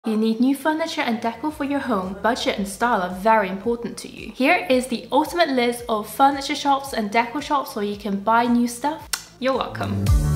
You need new furniture and decor for your home. Budget and style are very important to you. Here is the ultimate list of furniture shops and decor shops where you can buy new stuff. You're welcome.